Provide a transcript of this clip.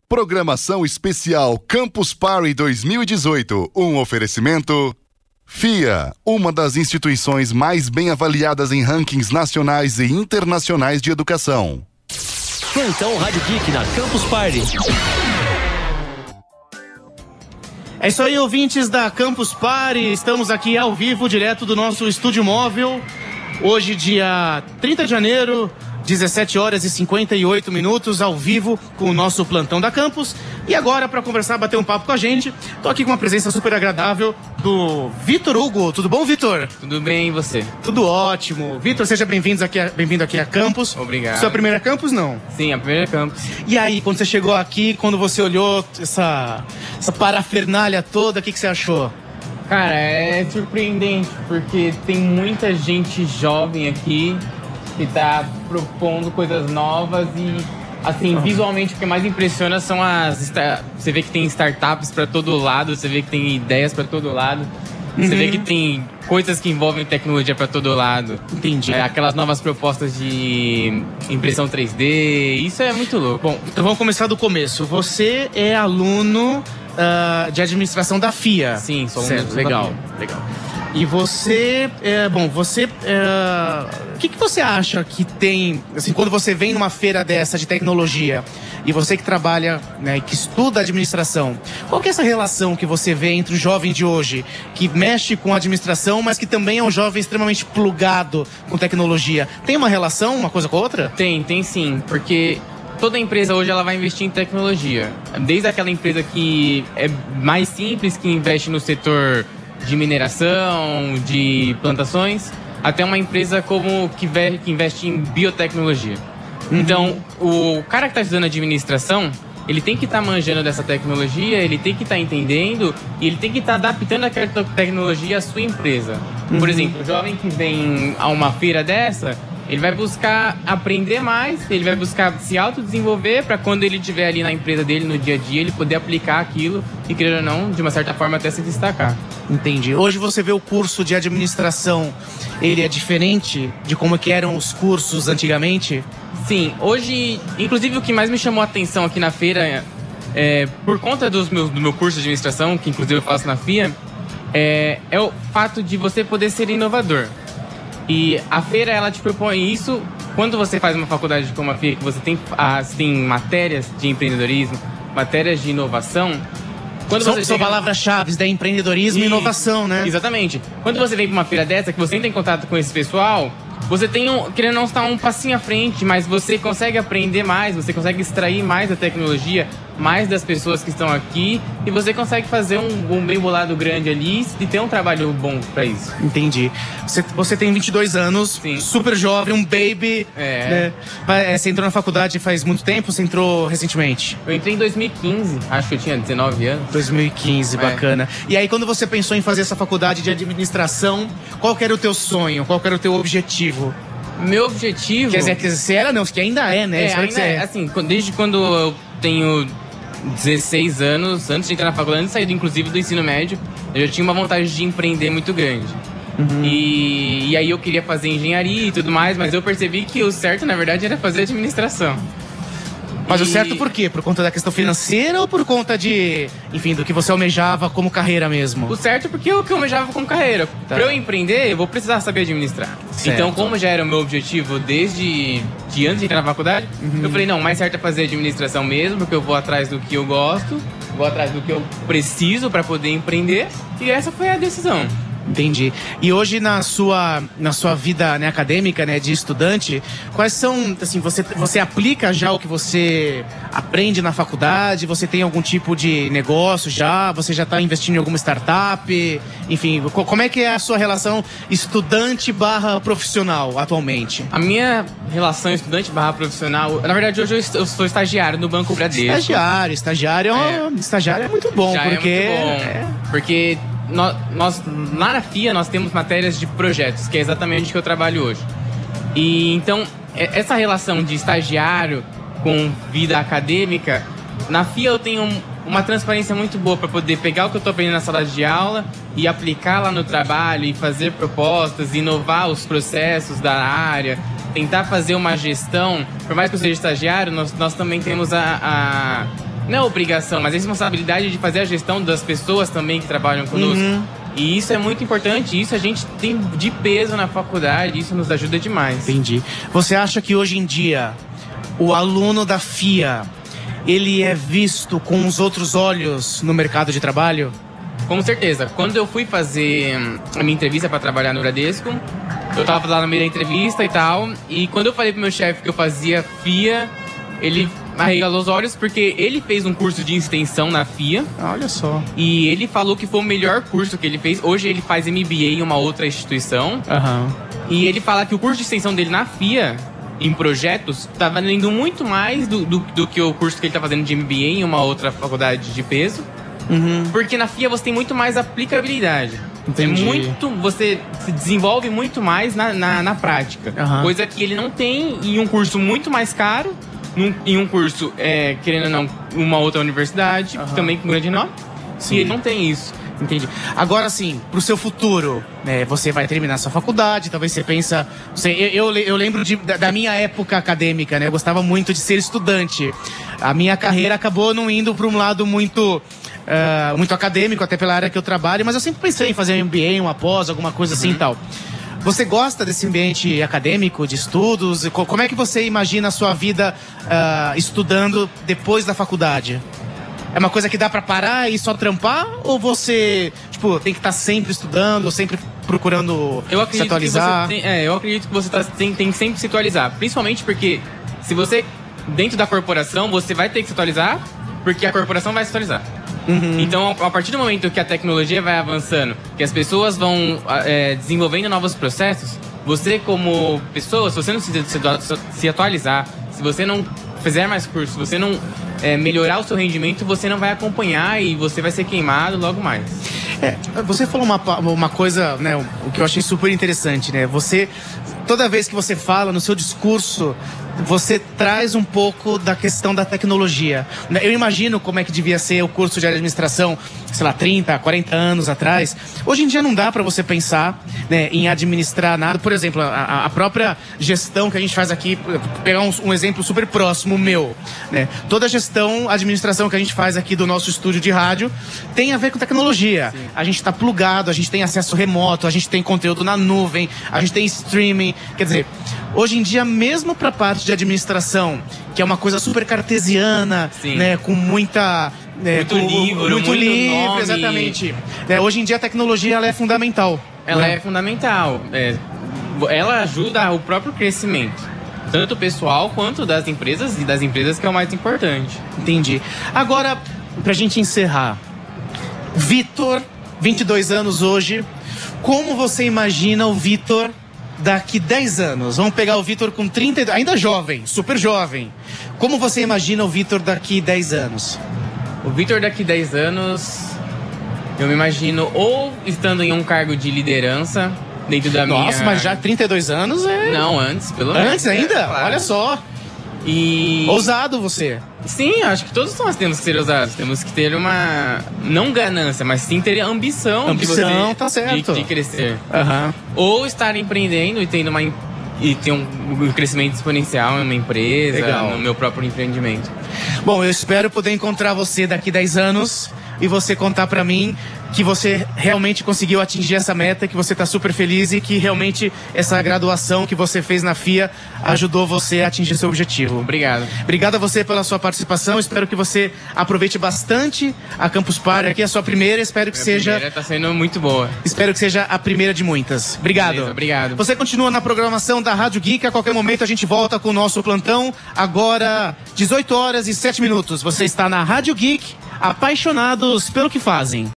Programação especial Campus Party 2018. Um oferecimento... FIA, uma das instituições mais bem avaliadas em rankings nacionais e internacionais de educação. Plantão Rádio Geek na Campus Party. É isso aí, ouvintes da Campus Party. Estamos aqui ao vivo, direto do nosso estúdio móvel. Hoje, dia 30 de janeiro, 17 horas e 58 minutos, ao vivo, com o nosso plantão da Campus. E agora, para conversar, bater um papo com a gente, tô aqui com uma presença super agradável do Vitor Hugo. Tudo bom, Vitor? Tudo bem, e você? Tudo ótimo. Vitor, seja bem-vindo aqui à Campus. Obrigado. Sua primeira Campus, não? Sim, a primeira Campus. E aí, quando você chegou aqui, quando você olhou essa parafernália toda, o que você achou? Cara, é surpreendente, porque tem muita gente jovem aqui que tá propondo coisas novas e, assim, visualmente o que mais impressiona são você vê que tem startups pra todo lado, você vê que tem ideias pra todo lado, você vê que tem coisas que envolvem tecnologia pra todo lado. Entendi. Aquelas novas propostas de impressão 3D, isso é muito louco. Bom, então vamos começar do começo. Você é aluno de administração da FIA. Sim, sou certo, aluno legal. E você, o que você acha que tem, assim, quando você vem numa feira dessa de tecnologia, e você que trabalha, né, que estuda administração, qual que é essa relação que você vê entre o jovem de hoje, que mexe com administração, mas que também é um jovem extremamente plugado com tecnologia? Tem uma relação, uma coisa com a outra? Tem sim, porque toda empresa hoje ela vai investir em tecnologia. Desde aquela empresa que é mais simples, que investe no setor de mineração, de plantações, até uma empresa como que investe em biotecnologia. Então, o cara que está estudando administração, ele tem que estar manjando dessa tecnologia, ele tem que estar entendendo e ele tem que estar adaptando aquela tecnologia à sua empresa. Por exemplo, o jovem que vem a uma feira dessa, ele vai buscar aprender mais, ele vai buscar se autodesenvolver para quando ele estiver ali na empresa dele, no dia a dia, ele poder aplicar aquilo e, querer ou não, de uma certa forma até se destacar. Entendi. Hoje você vê o curso de administração, ele é diferente de como que eram os cursos antigamente? Sim, hoje, inclusive o que mais me chamou a atenção aqui na feira, por conta do meu curso de administração, que inclusive eu faço na FIA, é o fato de você poder ser inovador. E a feira, ela te propõe isso quando você faz uma faculdade como a FIA, que você tem matérias de empreendedorismo, matérias de inovação. São palavras-chave, da empreendedorismo e inovação, né? Exatamente. Quando você vem para uma feira dessa, que você entra em contato com esse pessoal, você tem, querendo não, estar um passinho à frente, mas você consegue aprender mais, você consegue extrair mais da tecnologia, mais das pessoas que estão aqui, e você consegue fazer um bem bolado grande ali e ter um trabalho bom para isso. Entendi. Você tem 22 anos, sim, super jovem, um baby. Né? Você entrou na faculdade faz muito tempo? Você entrou recentemente? Eu entrei em 2015, acho que eu tinha 19 anos. 2015, bacana. E aí, quando você pensou em fazer essa faculdade de administração, qual que era o teu sonho? Qual que era o teu objetivo? Meu objetivo... Quer dizer, você era, não, que ainda é, né? Assim, desde quando eu tenho 16 anos, antes de entrar na faculdade, antes de sair inclusive do ensino médio, eu já tinha uma vontade de empreender muito grande. E aí eu queria fazer engenharia e tudo mais, mas eu percebi que o certo, na verdade, era fazer administração. Mas o certo por quê? Por conta da questão financeira ou por conta de, enfim, do que você almejava como carreira mesmo? O certo porque o que eu almejava como carreira. Tá. Pra eu empreender, eu vou precisar saber administrar. Certo. Então, como já era o meu objetivo desde antes de entrar na faculdade, eu falei, não, o mais certo é fazer administração mesmo, porque eu vou atrás do que eu gosto, vou atrás do que eu preciso pra poder empreender, e essa foi a decisão. Entendi. E hoje na sua vida, né, acadêmica, né, de estudante, quais são, assim, você aplica já o que você aprende na faculdade? Você tem algum tipo de negócio já? Você já está investindo em alguma startup? Enfim, como é que é a sua relação estudante/profissional atualmente? A minha relação estudante/profissional, na verdade hoje eu sou estagiário no Banco Bradesco. Estagiário é muito bom, já porque... É muito bom, porque... Nós, lá na FIA, nós temos matérias de projetos, que é exatamente o que eu trabalho hoje. E então, essa relação de estagiário com vida acadêmica, na FIA eu tenho uma transparência muito boa para poder pegar o que eu estou aprendendo na sala de aula e aplicar lá no trabalho e fazer propostas, inovar os processos da área, tentar fazer uma gestão. Por mais que eu seja estagiário, nós também temos Não é obrigação, mas a responsabilidade de fazer a gestão das pessoas também que trabalham conosco. E isso é muito importante, isso a gente tem de peso na faculdade, isso nos ajuda demais. Entendi. Você acha que hoje em dia o aluno da FIA, ele é visto com os outros olhos no mercado de trabalho? Com certeza. Quando eu fui fazer a minha entrevista para trabalhar no Bradesco, eu tava lá no meio da entrevista e tal, e quando eu falei pro meu chefe que eu fazia FIA, ele arregalou os olhos porque ele fez um curso de extensão na FIA. Olha só. E ele falou que foi o melhor curso que ele fez. Hoje ele faz MBA em uma outra instituição. E ele fala que o curso de extensão dele na FIA, em projetos, tá valendo muito mais do que o curso que ele tá fazendo de MBA em uma outra faculdade de peso. Porque na FIA você tem muito mais aplicabilidade. Entendi. Você se desenvolve muito mais na prática. Coisa que ele não tem em um curso muito mais caro, em um curso, querendo ou não, uma outra universidade, também com grande nome. Sim. E ele não tem isso. Entendi. Agora sim, pro seu futuro, né, você vai terminar sua faculdade, talvez você pensa... Eu lembro da minha época acadêmica, né? Eu gostava muito de ser estudante. A minha carreira acabou não indo para um lado muito acadêmico, até pela área que eu trabalho, mas eu sempre pensei em fazer um MBA, uma pós, alguma coisa assim e tal. Você gosta desse ambiente acadêmico, de estudos? Como é que você imagina a sua vida estudando depois da faculdade? É uma coisa que dá pra parar e só trampar? Ou você, tem que estar sempre estudando, sempre procurando se atualizar? Eu acredito que você tem que sempre se atualizar. Principalmente porque se você, dentro da corporação, você vai ter que se atualizar, porque a corporação vai se atualizar. Então, a partir do momento que a tecnologia vai avançando, que as pessoas vão desenvolvendo novos processos, você como pessoa, se você não se atualizar, se você não fizer mais curso, se você não melhorar o seu rendimento, você não vai acompanhar e você vai ser queimado logo mais. Você falou uma coisa, né, o que eu achei super interessante, né? Toda vez que você fala no seu discurso, você traz um pouco da questão da tecnologia. Eu imagino como é que devia ser o curso de administração, 30, 40 anos atrás. Hoje em dia não dá para você pensar, né, em administrar nada. Por exemplo, a própria gestão que a gente faz aqui, pegar um exemplo super próximo meu, né? Toda a gestão, administração que a gente faz aqui do nosso estúdio de rádio tem a ver com tecnologia. Sim. A gente está plugado, a gente tem acesso remoto, a gente tem conteúdo na nuvem, a gente tem streaming. Quer dizer, hoje em dia, mesmo para a parte de administração, que é uma coisa super cartesiana, né, com muita... muito livre, nome. Exatamente. Hoje em dia a tecnologia ela é fundamental. Ela é fundamental. Ela ajuda o próprio crescimento, tanto pessoal quanto das empresas, e das empresas que é o mais importante. Entendi. Agora, pra gente encerrar, Vitor, 22 anos hoje, como você imagina o Vitor daqui 10 anos? Vamos pegar o Vitor com 30, ainda jovem, super jovem. Como você imagina o Vitor daqui 10 anos? O Vitor daqui 10 anos, eu me imagino ou estando em um cargo de liderança dentro da minha... Nossa, mas já 32 anos é... Não, antes, pelo menos. Antes ainda? Claro. Olha só. E... Ousado você. Sim, acho que todos nós temos que ser ousados. Temos que ter uma... Não ganância, mas sim ter ambição. Ambição, tá certo. De crescer. Ou estar empreendendo e tendo ter um crescimento exponencial em uma empresa, no meu próprio empreendimento. Bom, eu espero poder encontrar você daqui 10 anos e você contar pra mim que você realmente conseguiu atingir essa meta, que você tá super feliz e que realmente essa graduação que você fez na FIA ajudou você a atingir seu objetivo. Obrigado. Obrigado a você pela sua participação. Espero que você aproveite bastante a Campus Party. Aqui é a sua primeira, espero que seja... A primeira tá sendo muito boa. Espero que seja a primeira de muitas. Obrigado. Beleza, obrigado. Você continua na programação da Rádio Geek. A qualquer momento a gente volta com o nosso plantão. Agora, 18 horas e 7 minutos. Você está na Rádio Geek, apaixonados pelo que fazem.